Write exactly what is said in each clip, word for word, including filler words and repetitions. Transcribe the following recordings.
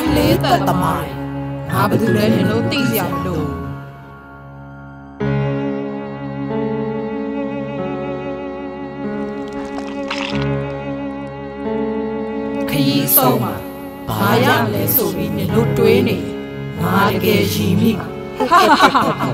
လေးသက်သမားငါဘယ်သူလဲနင်တို့သိစရာမလိုခရီးဆုံးမှာဘာရမလဲဆိုပြီးနင်တို့တွေးနေငါတကယ်ရှိမိဟာဟာဟာ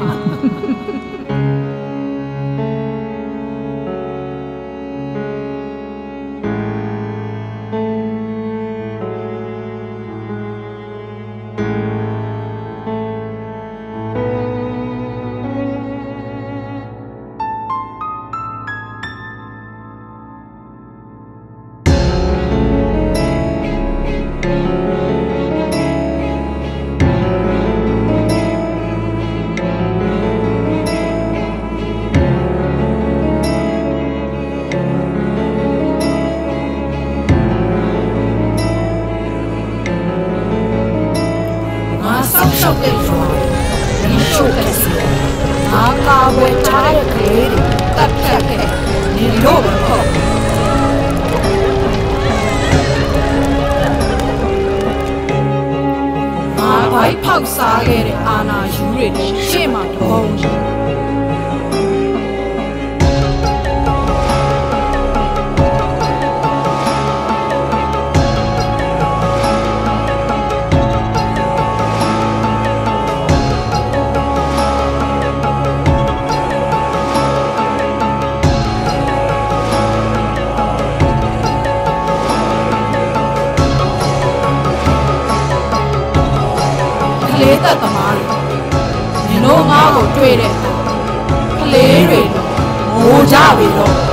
ရှောက်တဲ့ရွာမင်းချို့တဲ့စီအာကာဝယ်ထားတဲ့ကလေးတွေတပ်ဖြတ်ခဲ့နေလို့မဟုတ်ငါဘိုက်ဖောက်စားခဲ့တဲ့အာနာယူတွေရှေ့မှာတော့လေးသက်သမားတွေနင်တို့ငါ့ကိုတွေ့တဲ့ကလေးတွေမိုးကြပြီတော့